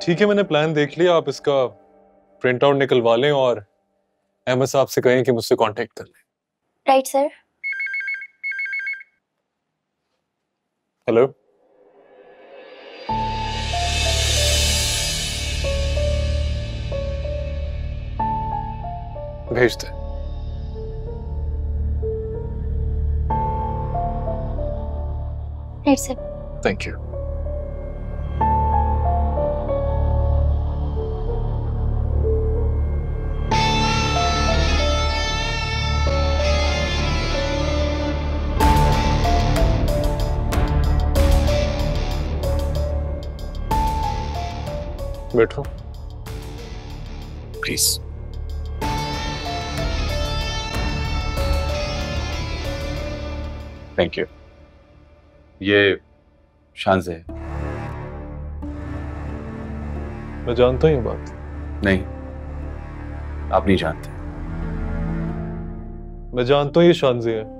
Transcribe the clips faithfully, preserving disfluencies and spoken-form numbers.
ठीक है, मैंने प्लान देख लिया। आप इसका प्रिंट आउट निकलवा लें और अहमद साहब से कहें कि मुझसे कांटेक्ट कर लें। Right sir. हेलो, भेज दे। Right sir. Thank you. बैठो प्लीज। Thank you. ये शानज़े है। मैं जानता हूँ ये बात। नहीं, आप नहीं जानते। मैं जानता हूँ ये शानज़े है।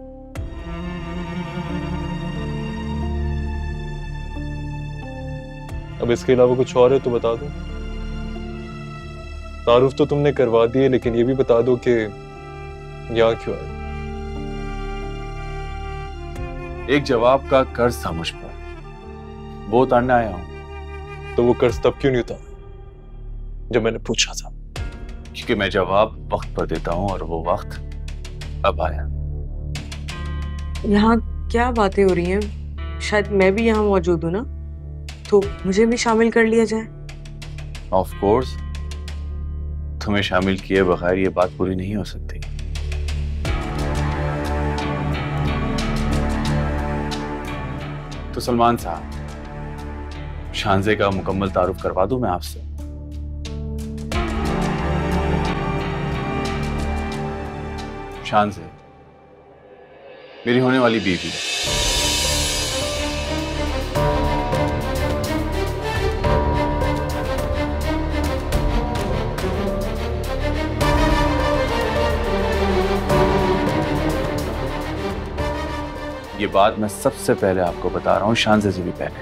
अब इसके अलावा कुछ और है तो बता दो। तारुफ तो तुमने करवा दी है, लेकिन ये भी बता दो कि यहाँ क्यों है। एक जवाब का कर्ज था मुझ पर, वो उतारने आया हूं। तो वो कर्ज तब क्यों नहीं उतारा जब मैंने पूछा था? क्योंकि मैं जवाब वक्त पर देता हूं और वो वक्त अब आया। यहाँ क्या बातें हो रही हैं? शायद मैं भी यहाँ मौजूद हूँ ना, तो मुझे भी शामिल कर लिया जाए। ऑफ कोर्स, तुम्हें शामिल किए बगैर ये बात पूरी नहीं हो सकती। तो सलमान साहब, शानज़े का मुकम्मल तारुफ करवा दूं मैं आपसे? शानज़े मेरी होने वाली बीवी। ये बात मैं सबसे पहले आपको बता रहा हूं, शानज़े से भी पहले।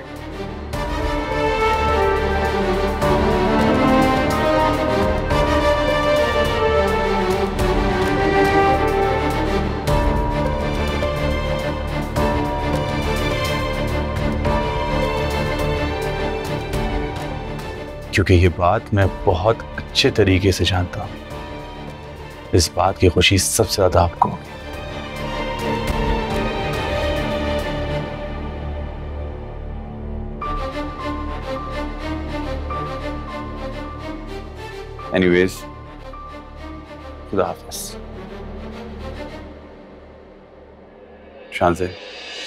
क्योंकि ये बात मैं बहुत अच्छे तरीके से जानता हूं। इस बात की खुशी सबसे ज्यादा आपको होगी। एनीवेज, खुदा हाफिज। शानज़े,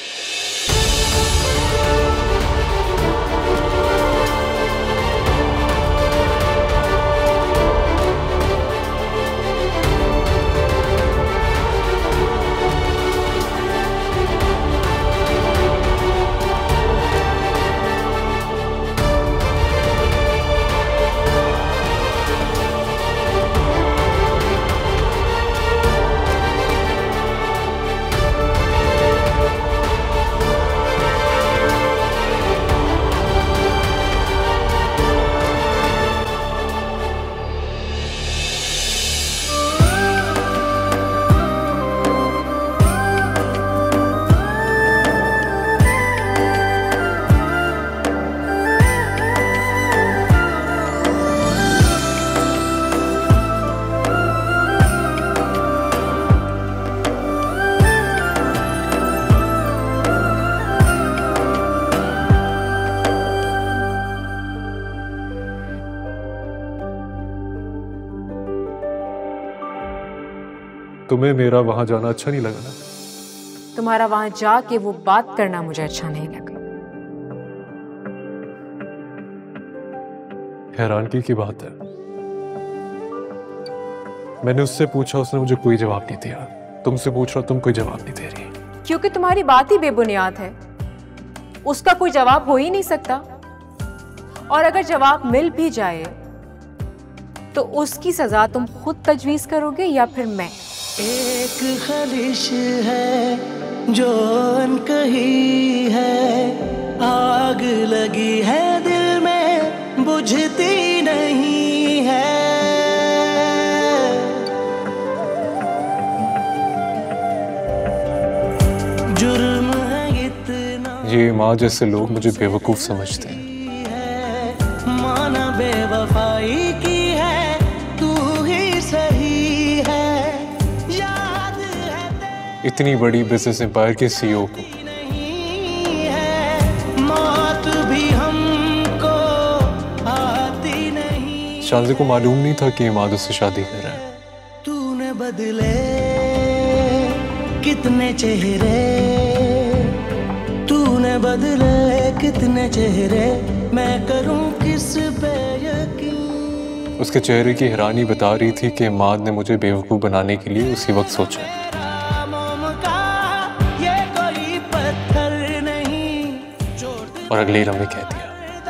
तुम्हें मेरा वहां जाना अच्छा नहीं लगा ना? तुम्हारा वहां जाके वो बात करना मुझे अच्छा नहीं लगा। हैरानगी की बात है, मैंने उससे पूछा, उसने मुझे कोई जवाब नहीं दिया। तुमसे पूछ रहा, तुम कोई जवाब नहीं दे रही। क्योंकि तुम्हारी बात ही बेबुनियाद है। उसका कोई जवाब हो ही नहीं सकता, और अगर जवाब मिल भी जाए तो उसकी सजा तुम खुद तजवीज करोगे या फिर मैं? एक ख्वाहिश है जो अनकही है, आग लगी है दिल में बुझती नहीं है। जुर्म है इतना, ये माँ जैसे लोग मुझे बेवकूफ समझते हैं। माना बेवफाई की है, तू ही सही है। याद है इतनी बड़ी बिजनेस एम्पायर के सीईओ को नहीं है, मौत भी हमको आती नहीं। शादी को मालूम नहीं था कि इमाद उससे शादी कर रहा है। तूने बदले कितने चेहरे, तूने बदले कितने चेहरे, मैं करूं किस पे यकीन। उसके चेहरे की हैरानी बता रही थी कि इमाद ने मुझे बेवकूफ बनाने के लिए उसी वक्त सोचा। ये कोई पत्थर नहीं, और अगले लम्हे कह दिया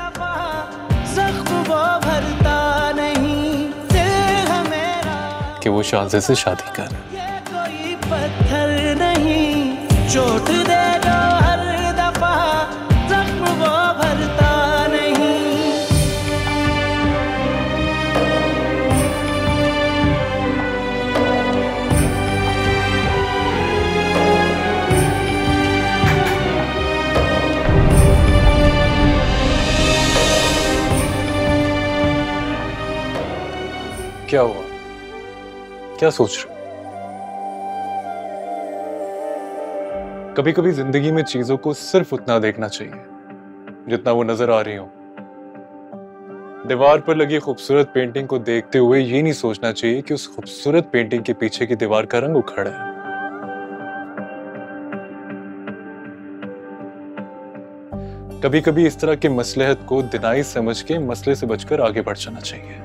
जख्म वो भरता नहीं, दिल है मेरा कि वो शाहज़े से शादी कर रहा है। ये कोई पत्थर नहीं, चोट दे दो हर दफा, जख्म वो भरता नहीं। क्या हुआ? क्या सोच रहे हो? कभी कभी जिंदगी में चीजों को सिर्फ उतना देखना चाहिए जितना वो नजर आ रही हो। दीवार पर लगी खूबसूरत पेंटिंग को देखते हुए ये नहीं सोचना चाहिए कि उस खूबसूरत पेंटिंग के पीछे की दीवार का रंग उखड़ा है। कभी कभी इस तरह के मसलहत को दिनाई समझ के मसले से बचकर आगे बढ़ जाना चाहिए।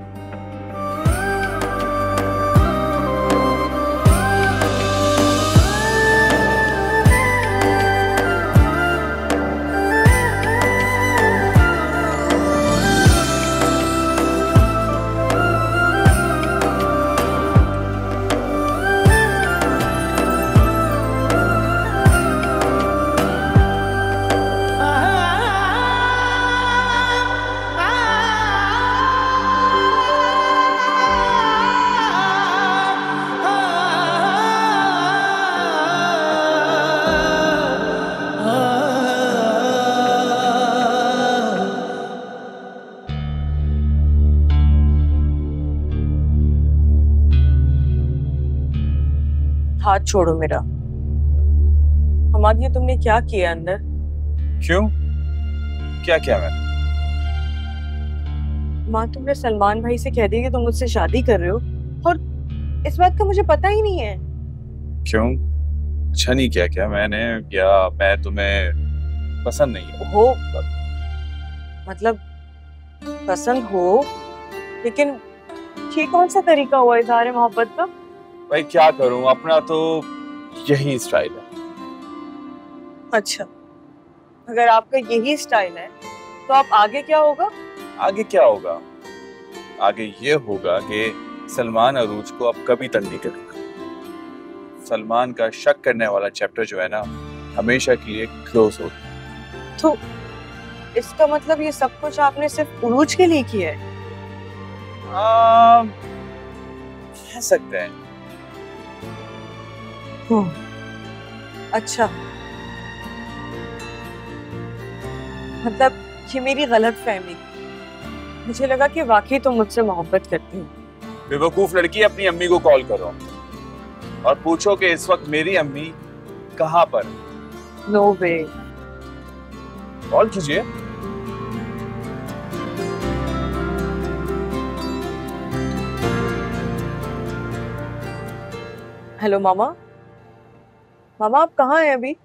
हाथ छोड़ो मेरा। हमाद, ये तुमने क्या किया अंदर? क्यों? क्या किया मैंने? माँ, तुमने सलमान भाई से कह दिया कि तुम मुझसे शादी कर रहे हो, और इस बात का मुझे पता ही नहीं है। क्यों? अच्छा नहीं किया क्या मैंने? या मैं तुम्हें पसंद नहीं हो, मतलब पसंद हो, लेकिन ये कौन सा तरीका हुआ इज़हार मोहब्बत का? भाई क्या करूं, अपना तो यही स्टाइल है। अच्छा, अगर आपका यही स्टाइल है तो आप आगे क्या होगा? आगे क्या होगा? आगे ये होगा कि सलमान अरूज को अब कभी तंग नहीं करेगा। सलमान का शक करने वाला चैप्टर जो है ना, हमेशा के लिए क्लोज हो। तो इसका मतलब ये सब कुछ आपने सिर्फ उरूज के लिए किया है? आ, कह सकते हैं। अच्छा, मतलब ये मेरी गलत फहमी। मुझे लगा कि वाकई तुम मुझसे मोहब्बत करती हो। बेवकूफ लड़की, अपनी अम्मी को कॉल करो और पूछो कि इस वक्त मेरी अम्मी कहाँ पर। No way. कॉल कीजिए। हेलो मामा। मामा, आप कहाँ हैं अभी?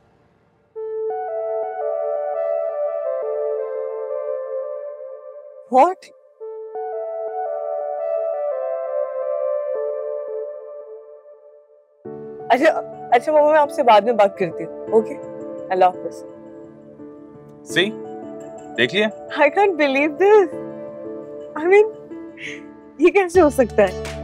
What? अच्छा अच्छा मामा, मैं आपसे बाद में बात करती हूँ। ओके, अल्लाह हाफिज। सी, देख लिया? I can't believe this. I mean, ये कैसे हो सकता है?